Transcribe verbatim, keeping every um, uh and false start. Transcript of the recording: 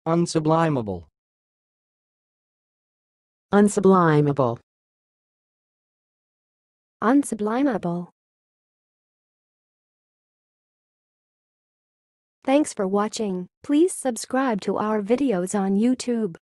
Unsublimable. Unsublimable. Unsublimable. Thanks for watching. Please subscribe to our videos on YouTube.